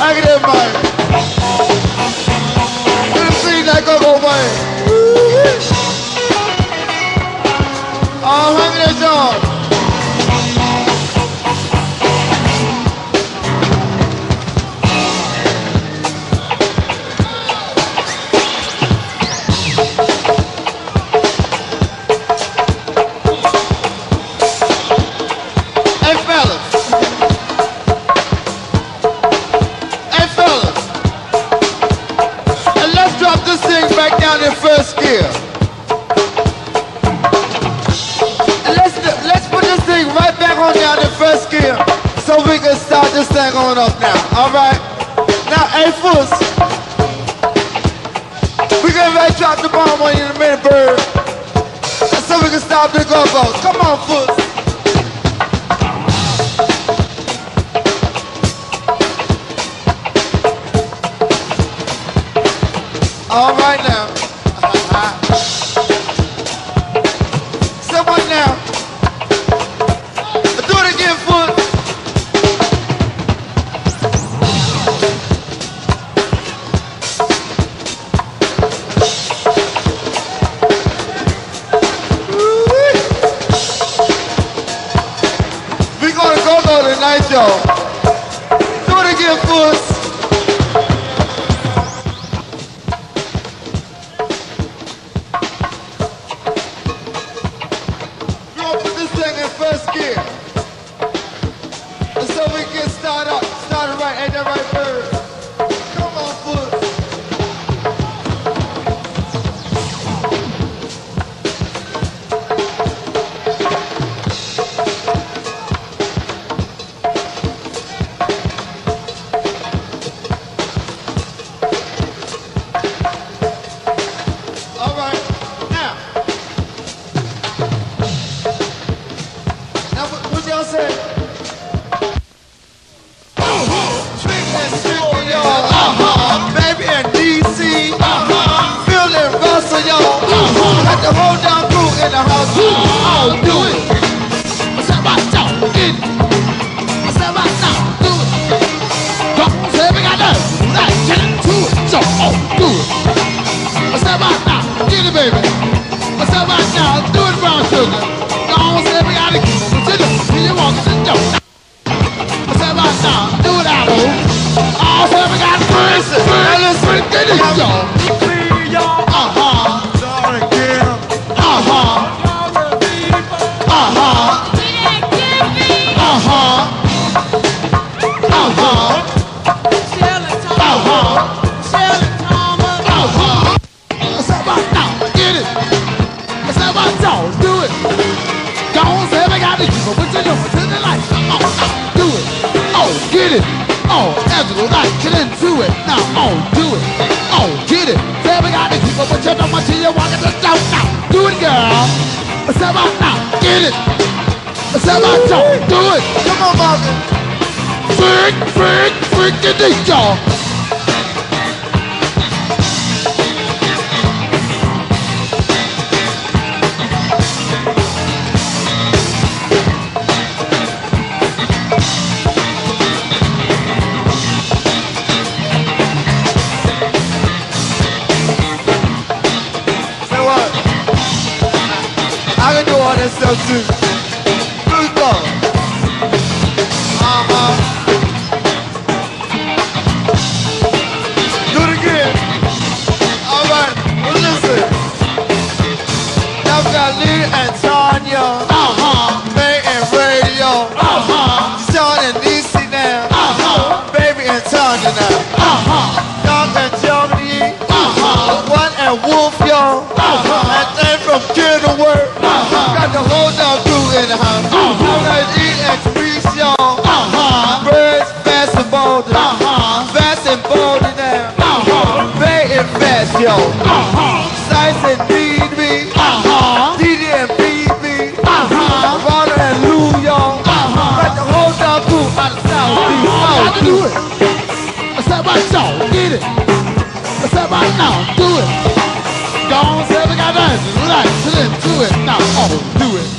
hang it in, man. Do the thing like go, man. Oh, hang it in, John. First gear. And let's put this thing right back on down in first gear so we can start this thing on up now. Alright? Now, hey Fools, we're gonna right drop the bomb on you in a minute, bird. So we can start the go-go. Come on, Fools. Alright now. Someone now. Do it again, Foot. We're gonna go tonight, y'all. Do it again, Foot. First gear. And so we can started right, ain't that right, bird? Come on, Foot. All right, now. What y'all say? Baby in DC, feeling Russell, y'all. Got the whole down crew in the house. Oh, do it. What's up, my dog? Get it. What's up, my dog? Do it. Don't say we got that. Get into it. So, oh, do it. What's up, my dog? Get it, baby. What's up, my dog? Do it, brown sugar. Don't say we got to keep it. You want to know? What's up, my dog? Do it out, oh, say we got first. Get it, y'all. Get it, oh, Angela, like, get into it, now, oh, do it, oh, get it, say we got the people, but you know what you want to do now, do it, girl, what's up about now, get it, what's up about y'all, do it, come on, Marvin, freak, get it, y'all. So too. Blue ball. Do it again. Alright, well listen. Now we got Lee and Tanya. May and Radio. Sean and Niecy now. Baby and Tanya now. Doc and Johnny. One and Wolf, y'all. And then from Kenilworth. Got the whole dog crew in the house. All right, EX y'all. Birds fast and bolding. Fast and bolding now. Bay and fast, y'all. Sice and Need Me. DD and Beat Me. Ronda and Lou, y'all. Got the whole dog crew out of South Beach. Oh, do it. What's up, my show? Get it. What's up, my now? Do it. Don't say we got that. Relax, get into it now. Oh, do it.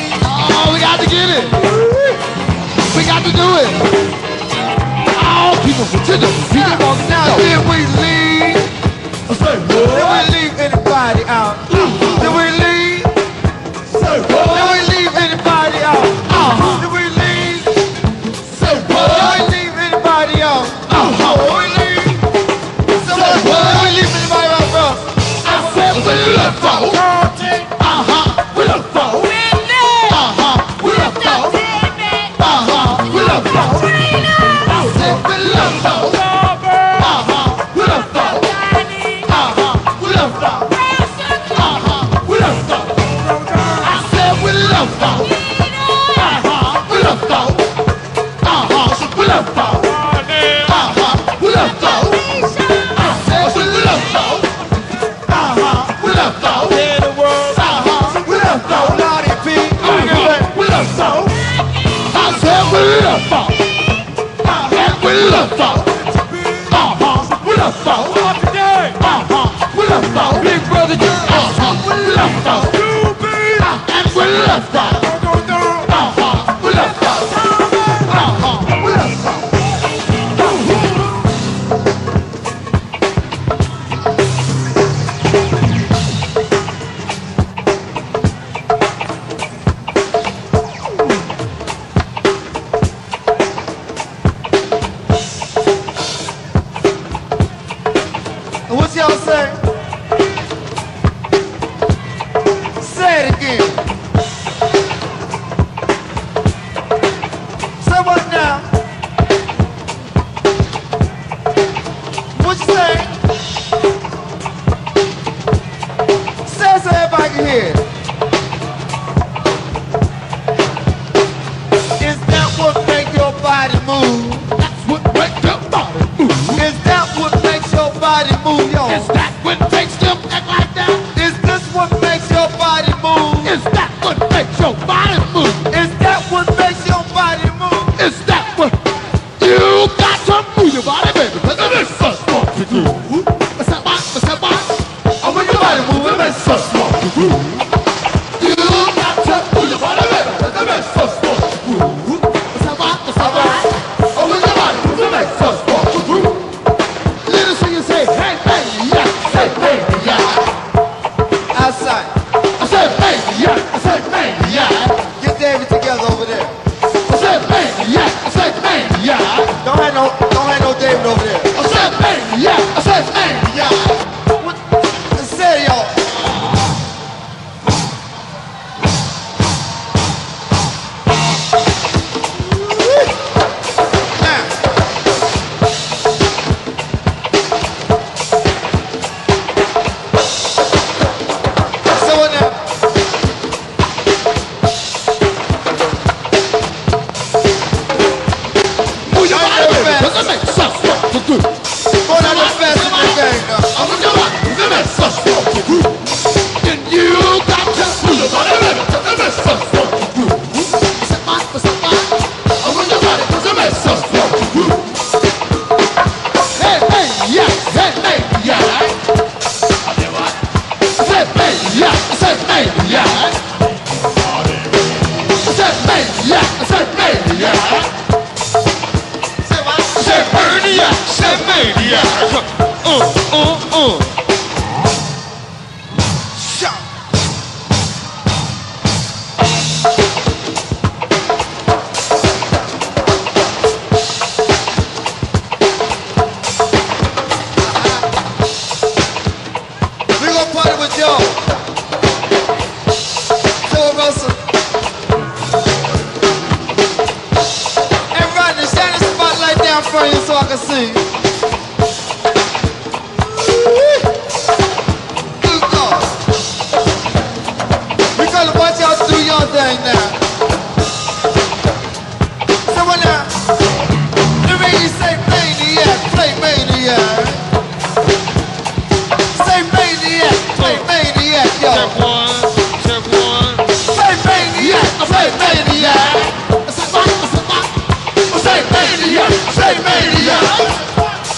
Oh, we got to get it. We got to do it. Oh, keep Now did we leave? Did we leave anybody out? Did we leave? Did we leave anybody out? Did we leave? Did we leave anybody out? Did we leave? Did we leave anybody out, bro? I said we left out. We left out. We left out. We left out. I said we left out. We left out. We left out. We left out. I said we left out. We left out. We left out. We left out. I said we left out. We left out. We left out. Lottie P. We left out. I said we left out. We left out. We left out. We left out. Big brother Joe. We left out. And we left out. We left out. We left out. And what y'all say? Say it again. Say what now? What you say? Say it so everybody can hear it. Is that what make your body move? That's what makes your body move. Is that what makes your body move, y'all? Is that what makes them act like that? Is this what makes your body move? Is that what makes your body move? Is that what makes your body move? Is that what you got to move your body, baby? Cause it makes us want to do. What's that? What's that? Oh, when your body move, it makes us want to do. You got to move your body, baby. Cause it makes us want to do. What's that? What's that? Oh, when your body move, it makes us want to do. Little so you say, hey, baby, yeah. Say, baby, yeah. outside. I said, baby, yeah. I said, baby, yeah. Get David together over there. I said, baby, yeah. I said, baby, yeah. Don't have no David over there. I said, baby, yeah. I said, baby, yeah. What? Say it, y'all. Now. So what now? Move your body, baby, cause it makes us want to do. Go down the fast in the game now. I move your body, cause it makes us want to do. And you got to move your body, baby, cause it makes us want to do. What's that? I move your body, cause it makes us want to do. Hey, baby, yeah. Hey, baby, yeah. I said what? I said, baby, yeah. I said, baby, yeah. I said, baby, yeah. I said, baby, yeah. Say what? I said, maniac. I said, maniac. Shout. We gonna party with y'all. Joe Russell. Everybody, shine the spotlight down front of you so I can see. Good God. We gonna watch y'all do your thing now. So what now? The radio say maniac, play maniac. Say maniac, play maniac, yo. Step one. Say maniac, play maniac. I said, what? I said, what? I said, maniac. I said, maniac.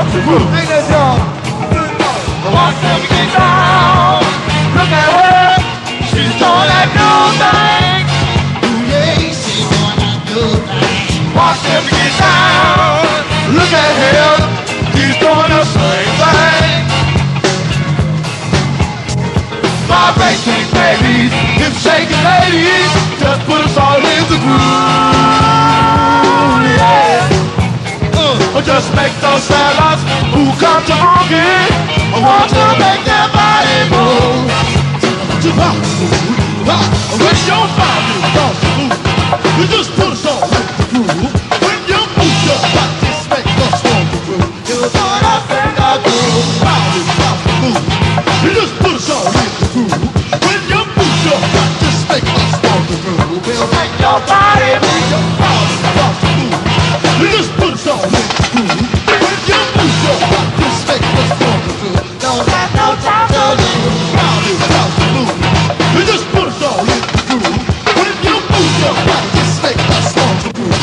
the groove. Ain't that y'all? Watch them get down. Look at her. She's doing that new thing. Ooh, yeah, she's doing that new thing. Watch them get down. Look at him. He's doing the same thing. Vibrating babies, hip shaking ladies, just put us all in the groove. Yeah. Just make those fellas who come to honky, I want to make their body move. When your body starts to move, you just put us all in the groove. When you move your body, just make us all the groove. You put us in the groove. Body starts to move. You just put us all in the groove. When you move your body, just make us all the groove. We'll make your body move. Your body starts to move. You just put us all in the groove. When you move your body, just make us all the groove. Don't have no time to lose. Body starts to move. You just put us all in the groove. When you move your body, just make us all the groove.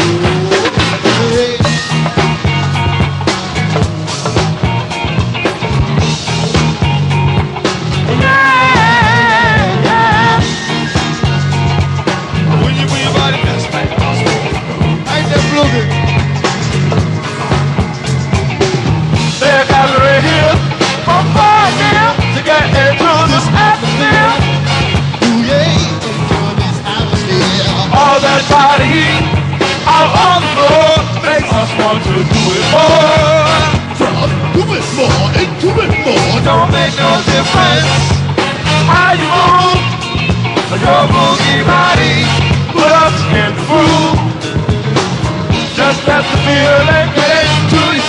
Body heat out on the floor makes us want to do it more. Do it more and do it more. Don't make no difference how you move. Your boogie body put us in the groove. Just let the feeling get into your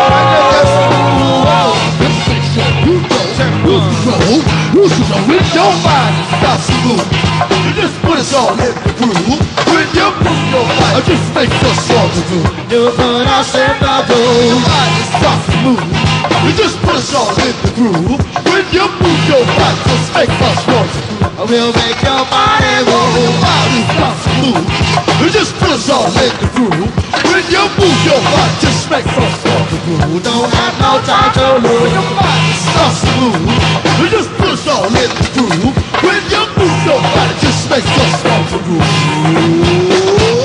soul. This makes you roll. When your body starts to move, you just put us all in the groove. When you move your body, just make us all the groove. You put us in the groove. Body starts to move. You just put us all in the groove. When you move your body, just make us all the groove. We'll make your body move. Body starts to move. You just put us all in the groove. When you move your body, just make us all the groove. Don't have no time to When lose. your body starts to move, you just put us all in the groove. When you move your body, just make us all the groove.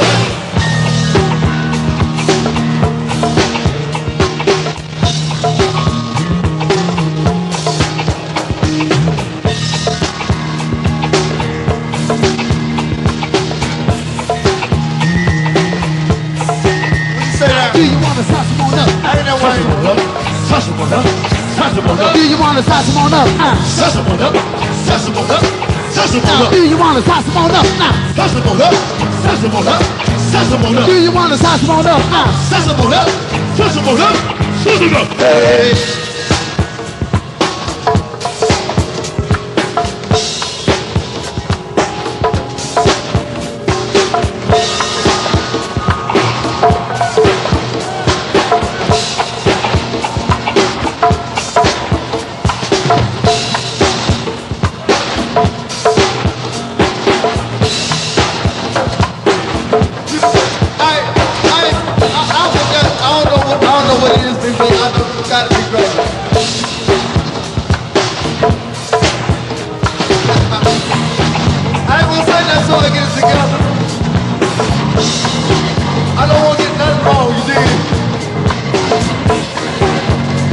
Do you want to size them on up? I ain't know why. Touch them on up. Touch them on up. Do you want to size them on up? Touch them on up. Touch them on up. Touch them on up. Do you want to size them on up? Touch them on up. Touch them on up. Touch them on up. Do you want to size them on up? Touch them on up. Touch them on up. Touch them up. Hey.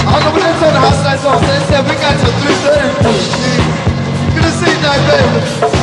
They said we got till 3:30. Good to see you, baby.